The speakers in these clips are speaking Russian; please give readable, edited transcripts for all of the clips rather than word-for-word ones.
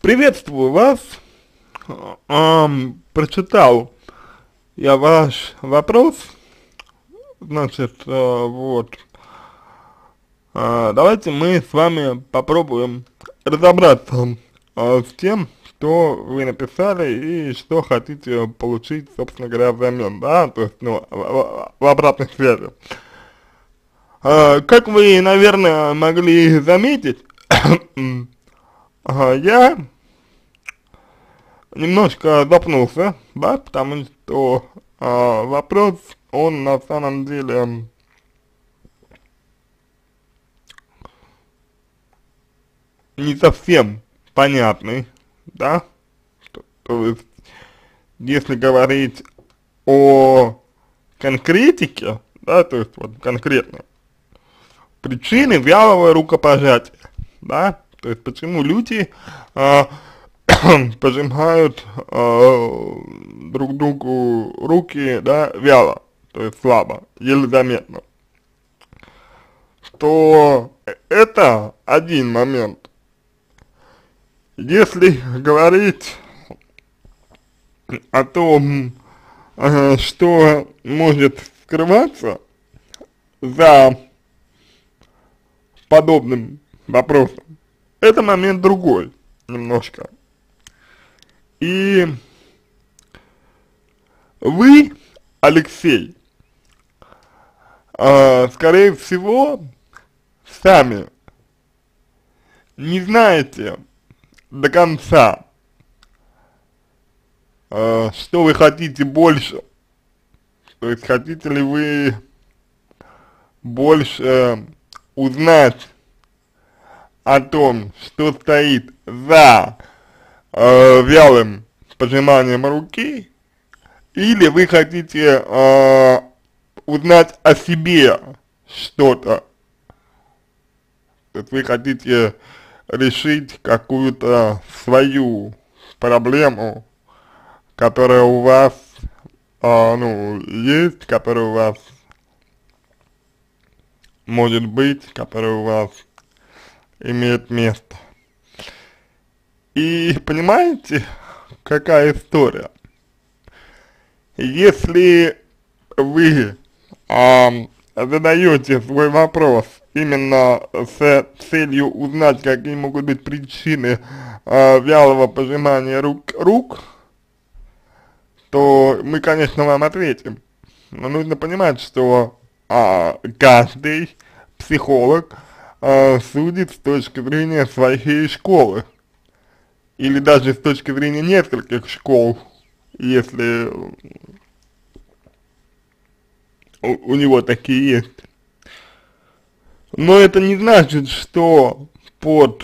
Приветствую вас. Прочитал я ваш вопрос. Значит, вот. Давайте мы с вами попробуем разобраться с тем, что вы написали и что хотите получить, собственно говоря, взамен, да, то есть, ну, в обратной связи. Как вы, наверное, могли заметить, я немножко запнулся, да, потому что вопрос, он на самом деле не совсем понятный, да, то есть, если говорить о конкретике, да, то есть, вот конкретно, причины вялого рукопожатия, да, то есть, почему люди пожимают друг другу руки, да, вяло, то есть слабо, еле заметно, то это один момент. Если говорить о том, что может скрываться за подобным вопросом, это момент другой немножко. И вы, Алексей, скорее всего, сами не знаете до конца, что вы хотите больше. То есть, хотите ли вы больше узнать о том, что стоит за вялым пожиманием руки, или вы хотите узнать о себе что-то, то есть вы хотите решить какую-то свою проблему, которая у вас, ну, есть, которая у вас может быть, которая у вас имеет место. И понимаете, какая история? Если вы задаете свой вопрос именно с целью узнать, какие могут быть причины вялого пожимания рук, то мы, конечно, вам ответим. Но нужно понимать, что каждый психолог судит с точки зрения своей школы. Или даже с точки зрения нескольких школ, если у него такие есть. Но это не значит, что под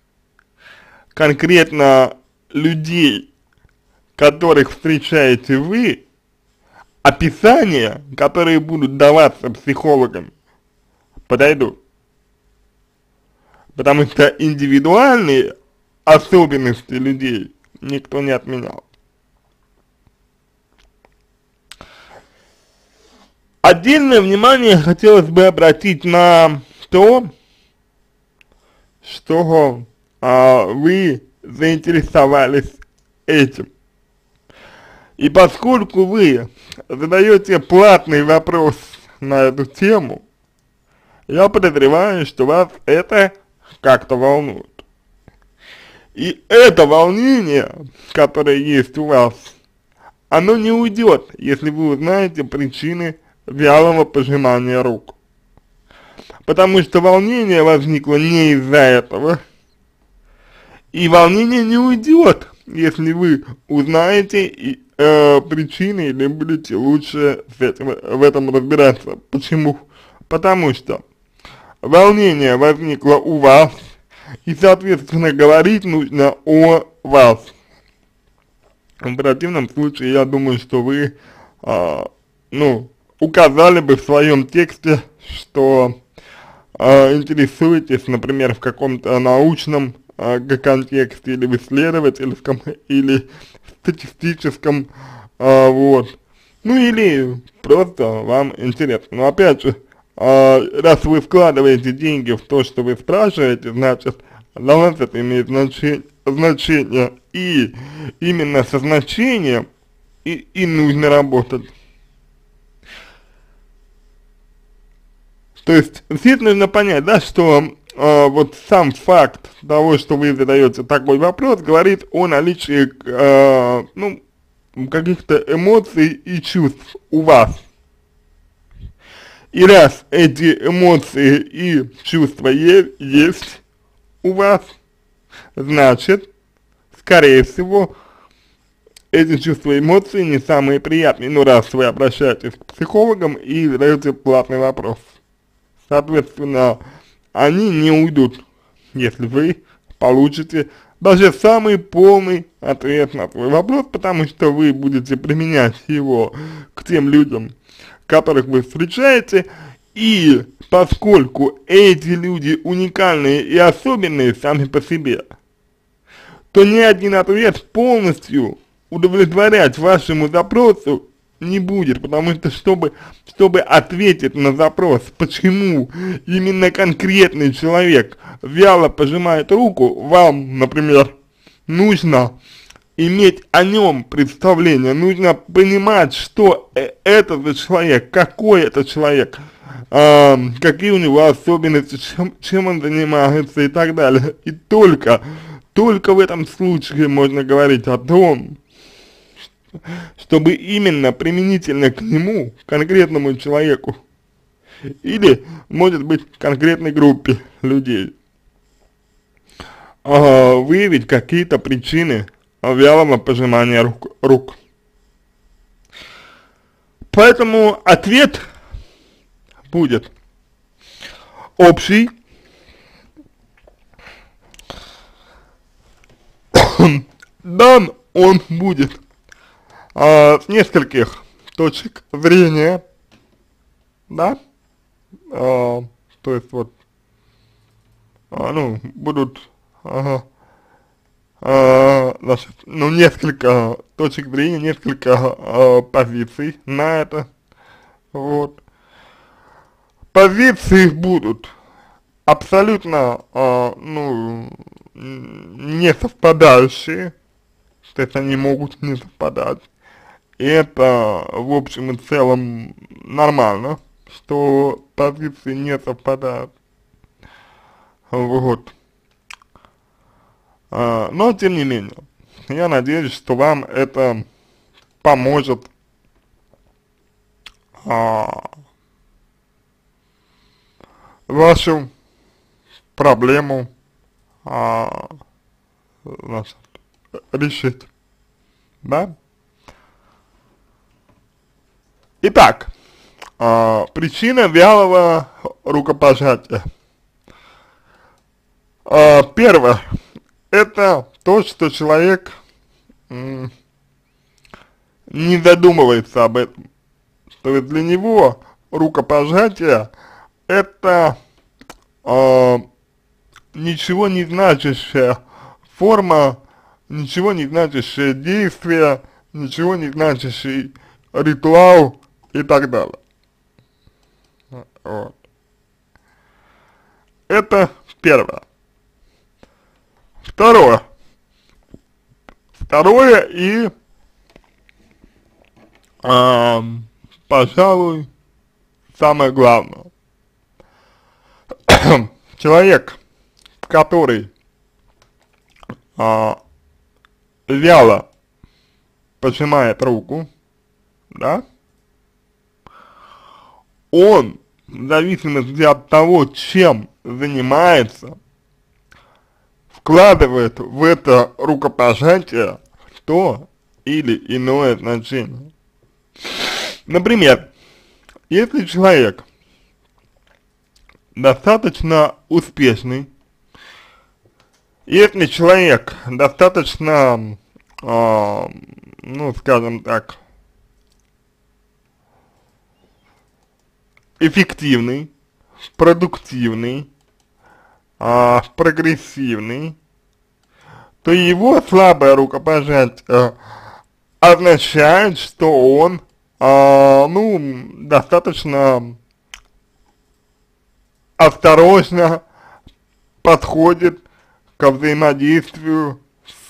конкретно людей, которых встречаете вы, описания, которые будут даваться психологам, подойдут. Потому что индивидуальные особенности людей никто не отменял. Отдельное внимание хотелось бы обратить на то, что вы заинтересовались этим. И поскольку вы задаете платный вопрос на эту тему, я подозреваю, что вас это как-то волнует. И это волнение, которое есть у вас, оно не уйдет, если вы узнаете причины вялого пожимания рук. Потому что волнение возникло не из-за этого, и волнение не уйдет, если вы узнаете причины или будете лучше в этом разбираться. Почему? Потому что волнение возникло у вас, и, соответственно, говорить нужно о вас. В противном случае, я думаю, что вы, ну, указали бы в своем тексте, что интересуетесь, например, в каком-то научном контексте, или в исследовательском, или статистическом, вот. Ну, или просто вам интересно. Но опять же, раз вы вкладываете деньги в то, что вы спрашиваете, значит, для нас это имеет значение, и именно со значением и нужно работать. То есть здесь нужно понять, да, что вот сам факт того, что вы задаете такой вопрос, говорит о наличии, ну, каких-то эмоций и чувств у вас. И раз эти эмоции и чувства есть у вас, значит, скорее всего, эти чувства и эмоции не самые приятные. Ну, раз вы обращаетесь к психологам и задаете платный вопрос. Соответственно, они не уйдут, если вы получите даже самый полный ответ на свой вопрос, потому что вы будете применять его к тем людям, которых вы встречаете, и поскольку эти люди уникальные и особенные сами по себе, то ни один ответ полностью удовлетворять вашему запросу не будет, потому что чтобы ответить на запрос, почему именно конкретный человек вяло пожимает руку, вам, например, нужно иметь о нем представление, нужно понимать, что это за человек, какой это человек, какие у него особенности, чем он занимается и так далее. И только в этом случае можно говорить о том, чтобы именно применительно к нему, конкретному человеку, или, может быть, конкретной группе людей, выявить какие-то причины вялого пожимания рук. Поэтому ответ будет общий, дан он будет с нескольких точек зрения, да, то есть вот, ну, будут, значит, ну, несколько точек зрения, несколько позиций на это, вот. Позиции будут абсолютно, ну, не совпадающие, то есть они могут не совпадать. И это, в общем и целом, нормально, что позиции не совпадают. Вот. Но, тем не менее, я надеюсь, что вам это поможет вашу проблему значит, решить, да? Итак, причина вялого рукопожатия. Первое, это то, что человек не задумывается об этом. То есть для него рукопожатие это ничего не значащая форма, ничего не значащее действие, ничего не значащий ритуал и так далее. Вот. Это первое. Второе и, пожалуй, самое главное. Человек, который вяло пожимает руку, да, он, в зависимости от того, чем занимается, вкладывает в это рукопожатие то или иное значение. Например, если человек достаточно успешный, если человек достаточно, ну, скажем так, эффективный, продуктивный, прогрессивный, то его слабое рукопожатие означает, что он, ну, достаточно осторожно подходит ко взаимодействию с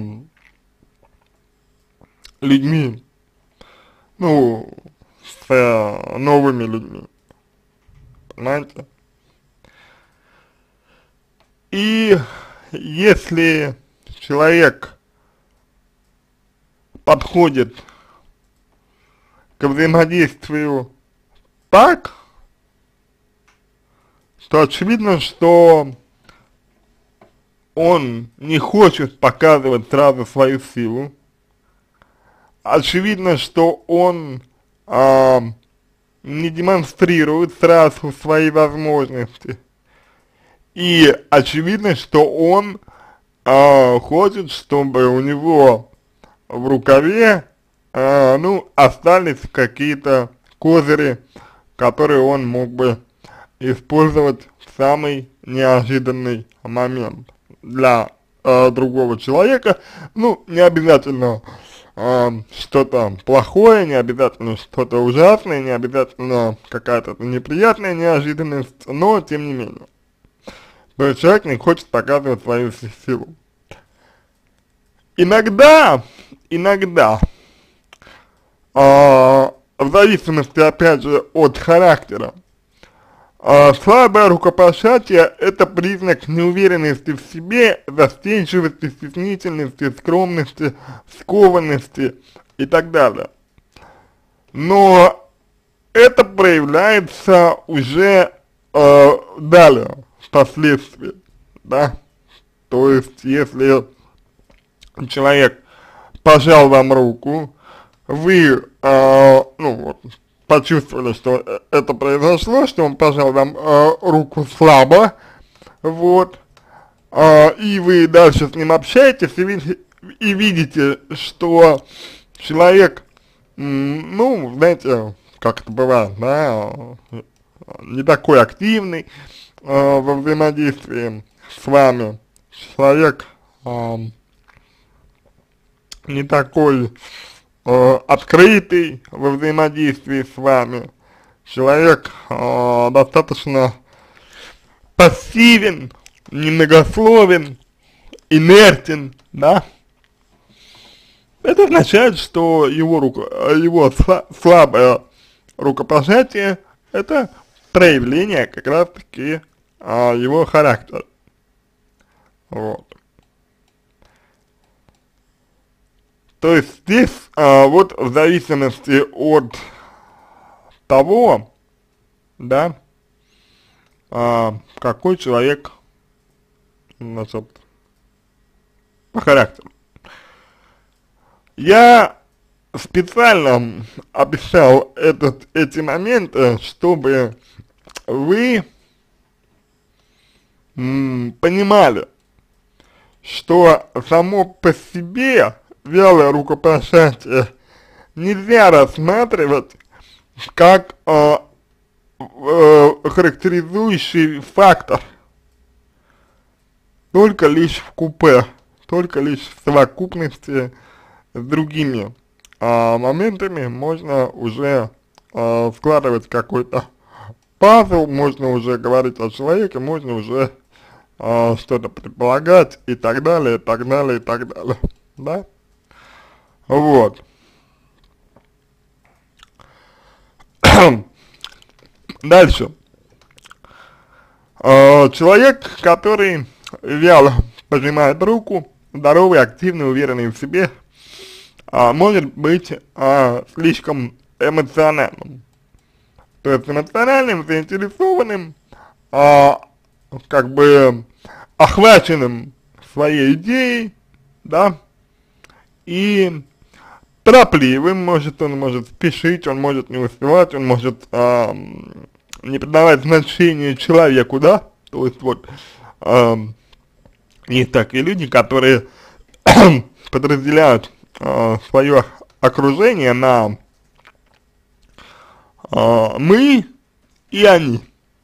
людьми, ну, с новыми людьми, понимаете? И если человек подходит к взаимодействию так, то очевидно, что он не хочет показывать сразу свою силу. Очевидно, что он не демонстрирует сразу свои возможности. И очевидно, что он хочет, чтобы у него в рукаве, ну, остались какие-то козыри, которые он мог бы использовать в самый неожиданный момент для другого человека. Ну, не обязательно что-то плохое, не обязательно что-то ужасное, не обязательно какая-то неприятная неожиданность, но тем не менее. То есть человек не хочет показывать свою силу. Иногда, в зависимости, опять же, от характера, слабое рукопожатие – это признак неуверенности в себе, застенчивости, стеснительности, скромности, скованности и так далее. Но это проявляется уже далее, впоследствии, да. То есть, если человек пожал вам руку, вы, ну вот, почувствовали, что это произошло, что он пожал вам руку слабо, вот, и вы дальше с ним общаетесь и видите, что человек, ну, знаете, как это бывает, да, не такой активный во взаимодействии с вами, человек не такой открытый во взаимодействии с вами, человек достаточно пассивен, немногословен, инертен, да, это означает, что его слабое рукопожатие – это проявление как раз-таки его характера, вот. То есть здесь вот в зависимости от того, да, какой человек, значит, по характеру. Я специально описал эти моменты, чтобы вы понимали, что само по себе вялое рукопожатие нельзя рассматривать как характеризующий фактор только лишь в купе, только лишь в совокупности с другими моментами можно уже складывать какой-то пазл, можно уже говорить о человеке, можно уже что-то предполагать и так далее, и так далее, и так далее, да? Вот. Дальше. Человек, который вяло пожимает руку, здоровый, активный, уверенный в себе, может быть слишком эмоциональным. То есть эмоциональным, заинтересованным, как бы охваченным своей идеей, да, и торопливым, он может спешить, он может не успевать, он может не придавать значения человеку, да, то есть вот есть такие люди, которые подразделяют свое окружение на мы и они.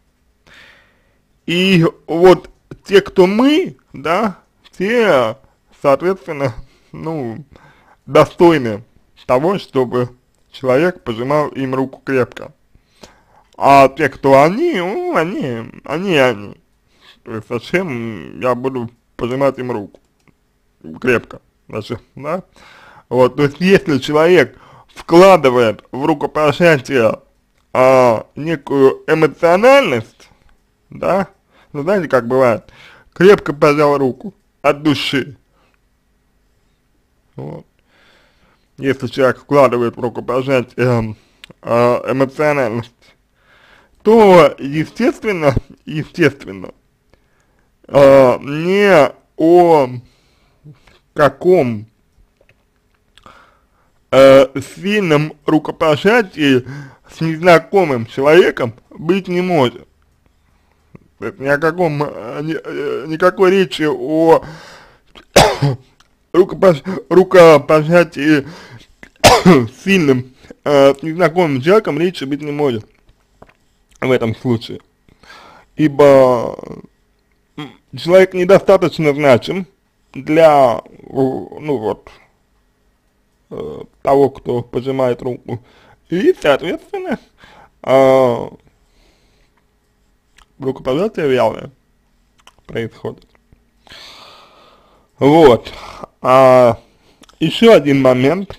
И вот те, кто мы, да, те, соответственно, ну, достойны того, чтобы человек пожимал им руку крепко. А те, кто они, ну, они. То есть зачем я буду пожимать им руку крепко, значит, да. Вот, то есть если человек вкладывает в рукопожатие некую эмоциональность, да, ну знаете, как бывает, крепко пожал руку от души, вот. Если человек вкладывает в рукопожатие эмоциональность, то естественно, не о каком сильном рукопожатии с незнакомым человеком быть не может. То есть ни о каком, никакой речи о рукопожатии сильным с незнакомым человеком речи быть не может в этом случае. Ибо человек недостаточно значим для, ну вот, того, кто пожимает руку. И, соответственно, рукопожатие вялое происходит. Вот. Еще один момент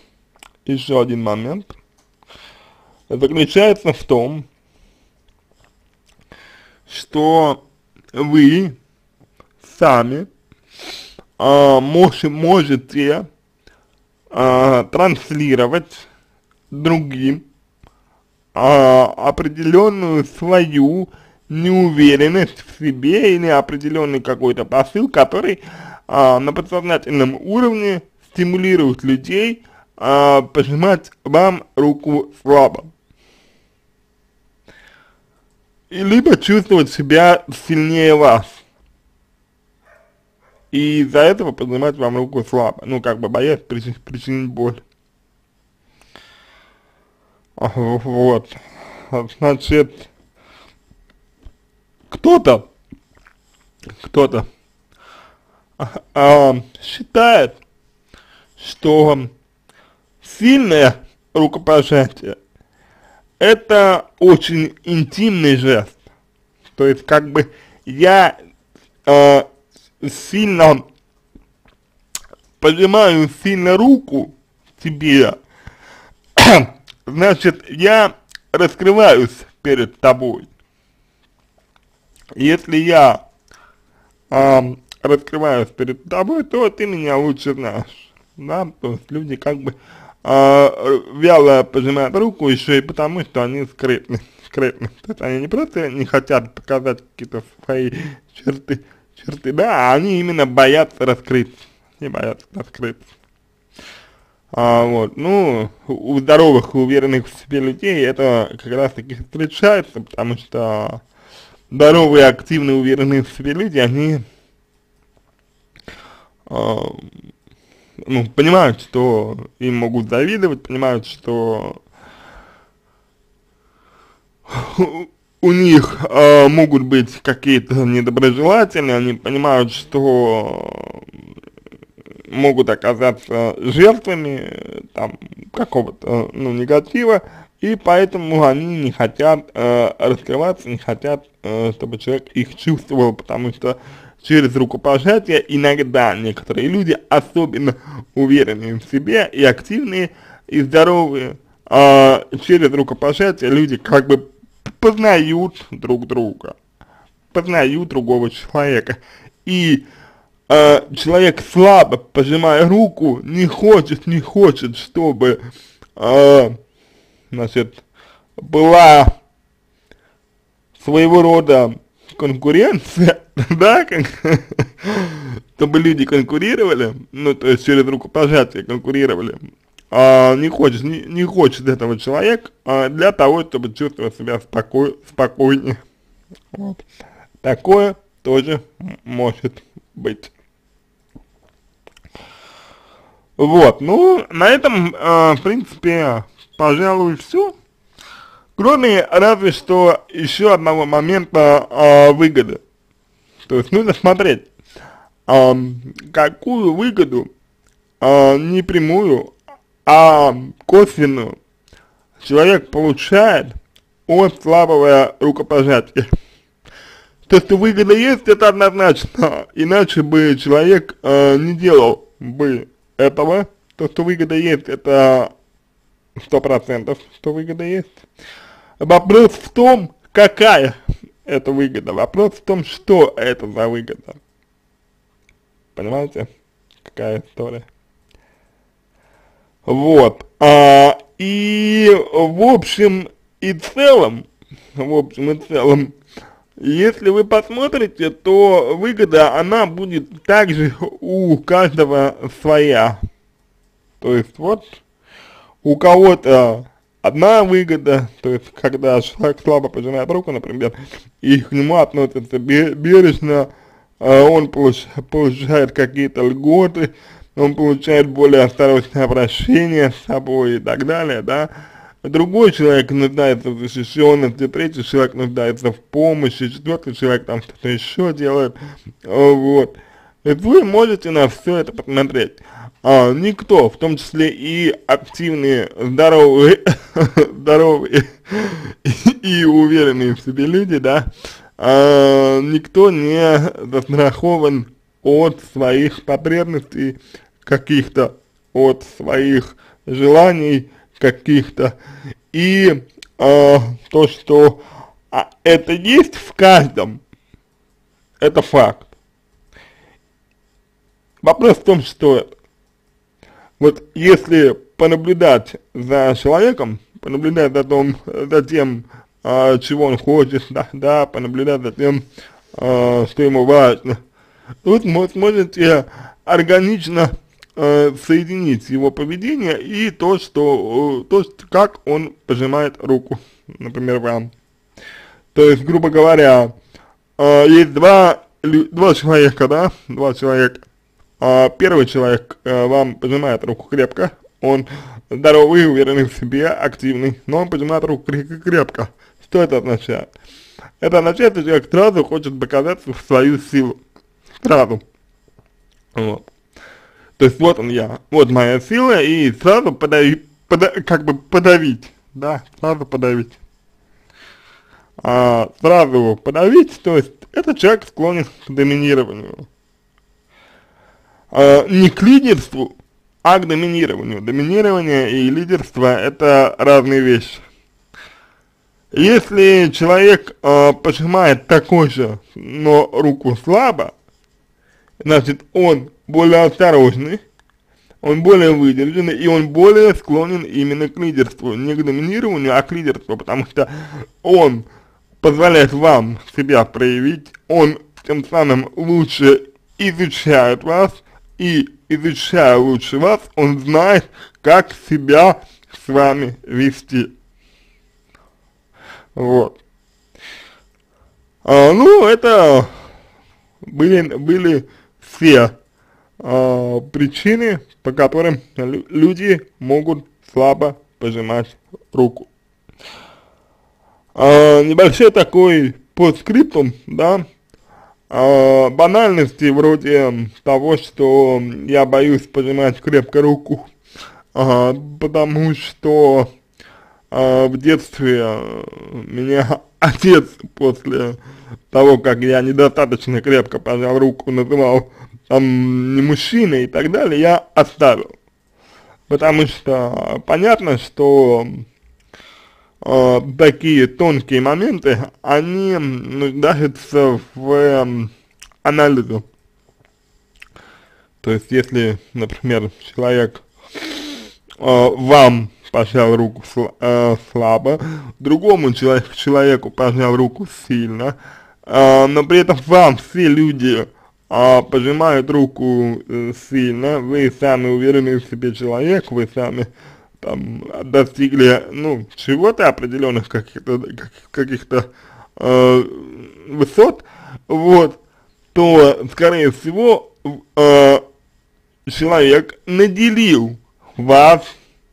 заключается в том, что вы сами можете транслировать другим определенную свою неуверенность в себе или определенный какой-то посыл, который на подсознательном уровне стимулирует людей пожимать вам руку слабо. И либо чувствовать себя сильнее вас. И из-за этого поднимать вам руку слабо. Ну, как бы боясь причинить боль. Вот. Значит, кто-то считает, что сильное рукопожатие — это очень интимный жест. То есть, как бы, я сильно пожимаю сильно руку тебе, значит, я раскрываюсь перед тобой. Если я раскрываюсь перед тобой, то ты меня лучше знаешь, да, то есть люди как бы вяло пожимают руку еще и потому, что они скрытны, то есть они не просто не хотят показать какие-то свои черты, да, а они именно боятся раскрыться, вот, ну, у здоровых, уверенных в себе людей это как раз таки встречается, потому что здоровые, активные, уверенные в себе люди, они, ну, понимают, что им могут завидовать, понимают, что у них могут быть какие-то недоброжелатели, они понимают, что могут оказаться жертвами там какого-то, ну, негатива, и поэтому они не хотят раскрываться, не хотят, чтобы человек их чувствовал, потому что через рукопожатие иногда некоторые люди, особенно уверенные в себе и активные, и здоровые, через рукопожатие люди как бы познают друг друга, познают другого человека. И человек, слабо пожимая руку, не хочет, чтобы, значит, была своего рода конкуренция, да, чтобы люди конкурировали, ну, то есть через рукопожатие конкурировали, не хочет этого человек для того, чтобы чувствовать себя спокойнее. Вот. Такое тоже может быть. Вот, ну, на этом, в принципе, пожалуй, все. Кроме разве что еще одного момента выгоды. То есть нужно смотреть, какую выгоду, не прямую, а косвенную человек получает от слабого рукопожатия. То, что выгода есть, это однозначно, иначе бы человек не делал бы этого. То, что выгода есть, это 100%, что выгода есть. Вопрос в том, какая это выгода, вопрос в том, что это за выгода. Понимаете, какая история? Вот, и в общем и целом, если вы посмотрите, то выгода, она будет также у каждого своя. То есть вот у кого-то одна выгода, то есть когда человек слабо пожимает руку, например, и к нему относятся бережно, он получает какие-то льготы, он получает более осторожное обращение с собой и так далее, да. Другой человек нуждается в защищенности, третий человек нуждается в помощи, четвертый человек там что-то еще делает, вот. И вы можете на все это посмотреть. Никто, в том числе и активные, здоровые, здоровые и уверенные в себе люди, да, никто не застрахован от своих потребностей каких-то, от своих желаний каких-то. И то, что это есть в каждом, это факт. Вопрос в том, что это. Вот если понаблюдать за человеком, понаблюдать за тем, чего он хочет, да, понаблюдать за тем, что ему важно, вы сможете органично соединить его поведение и то, как он пожимает руку, например, вам. То есть, грубо говоря, есть два человека, да, два человека. Первый человек вам пожимает руку крепко, он здоровый, уверенный в себе, активный, но он пожимает руку крепко. Что это означает? Это означает, что человек сразу хочет показать свою силу, сразу. Вот. То есть вот вот моя сила, и сразу как бы подавить, да, сразу подавить. Сразу подавить, то есть этот человек склонен к доминированию. Не к лидерству, а к доминированию. Доминирование и лидерство — это разные вещи. Если человек пожимает такой же, но руку слабо, значит он более осторожный, он более выдержанный, и он более склонен именно к лидерству, не к доминированию, а к лидерству, потому что он позволяет вам себя проявить, он тем самым лучше изучает вас, и изучая лучше вас, он знает, как себя с вами вести. Вот. Ну, это были все причины, по которым люди могут слабо пожимать руку. Небольшой такой постскриптум, да, банальности вроде того, что я боюсь пожимать крепко руку, потому что в детстве меня отец после того, как я недостаточно крепко пожал руку, называл там не мужчиной и так далее, я оставил. Потому что понятно, что такие тонкие моменты, они нуждаются в анализе. То есть, если, например, человек вам пожал руку слабо, другому человеку пожал руку сильно, но при этом вам все люди пожимают руку сильно, вы сами уверенный в себе человек, вы сами там достигли, ну, чего-то определенных каких-то высот, вот, то, скорее всего, человек наделил вас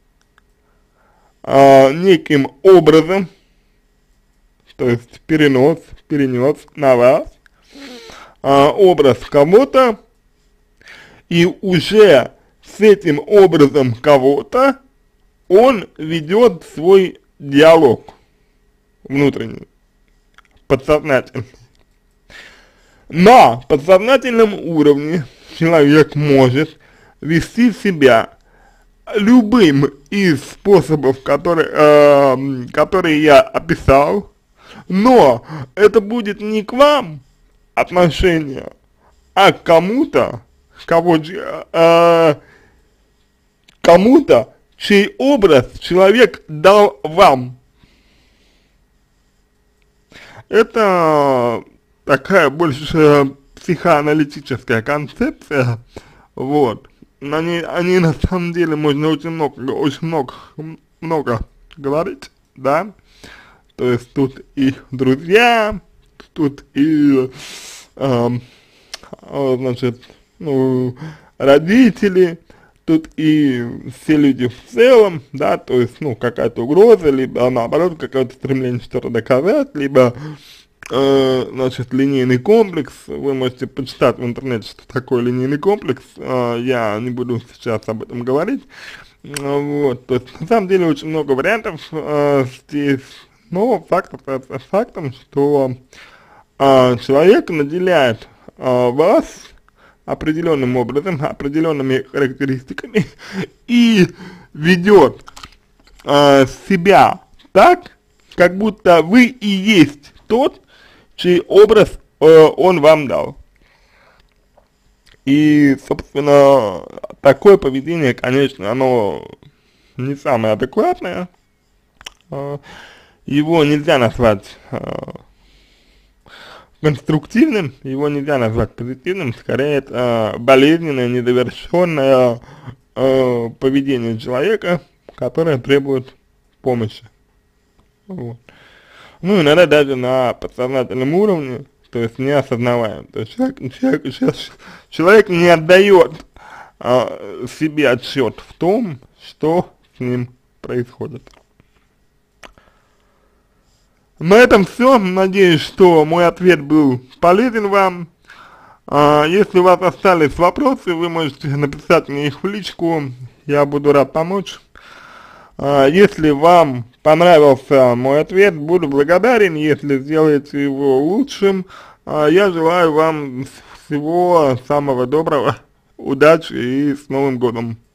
неким образом, то есть перенес на вас образ кого-то, и уже с этим образом кого-то он ведет свой диалог внутренний, подсознательный. На подсознательном уровне человек может вести себя любым из способов, которые я описал, но это будет не к вам отношение, а к кому-то, кому-то, чей образ человек дал вам. Это такая больше психоаналитическая концепция, вот. Они на самом деле можно очень много говорить, да. То есть тут и друзья, тут и, значит, ну, родители, тут и все люди в целом, да, то есть, ну, какая-то угроза, либо наоборот, какое-то стремление что-то доказать, либо, значит, линейный комплекс. Вы можете почитать в интернете, что такое линейный комплекс, я не буду сейчас об этом говорить, вот, то есть, на самом деле, очень много вариантов здесь, но факт остается фактом, что человек наделяет вас определенным образом, определенными характеристиками и ведет себя так, как будто вы и есть тот, чей образ он вам дал. И, собственно, такое поведение, конечно, оно не самое адекватное, его нельзя назвать конструктивным, его нельзя назвать позитивным, скорее это болезненное, недовершенное поведение человека, которое требует помощи. Вот. Ну, иногда даже на подсознательном уровне, то есть не осознаваем. То есть человек не отдает себе отчет в том, что с ним происходит. На этом все. Надеюсь, что мой ответ был полезен вам. Если у вас остались вопросы, вы можете написать мне их в личку, я буду рад помочь. Если вам понравился мой ответ, буду благодарен, если сделаете его лучшим. Я желаю вам всего самого доброго, удачи и с Новым годом!